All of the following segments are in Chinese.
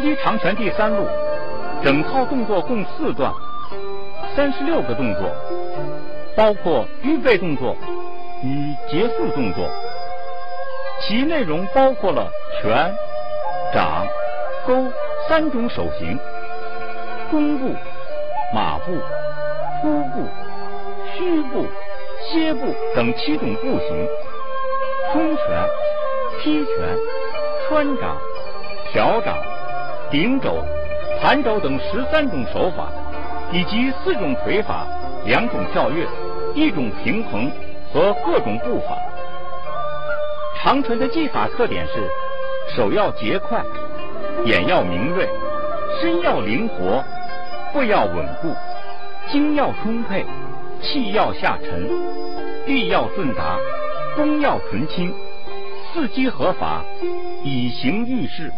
击长拳第3路，整套动作共4段，36个动作，包括预备动作与结束动作，其内容包括了拳、掌、勾3种手型，弓步、马步、扑步、虚步、歇步等7种步行，冲拳、踢拳、穿掌、挑掌、顶肘、盘肘等13种手法，以及4种腿法、2种跳跃、1种平衡和各种步法。长拳的技法特点是：手要节快，眼要明锐，身要灵活，步要稳固，筋要充沛，气要下沉，力要顺达，功要纯清，伺机合法，以形喻势。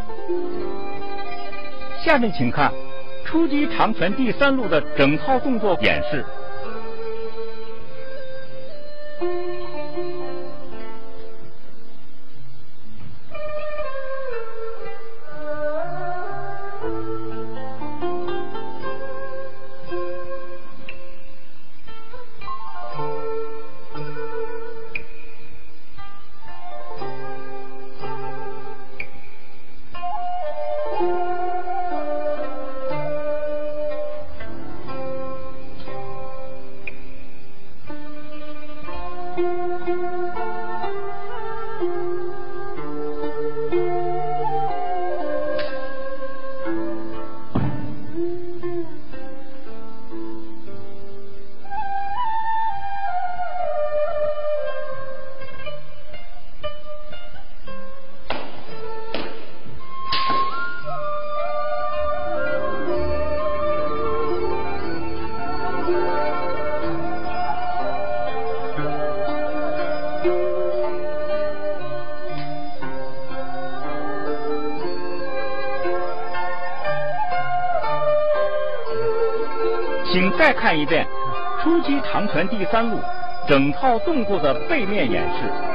下面请看初级长拳第3路的整套动作演示。请再看一遍初级长拳第3路整套动作的背面演示。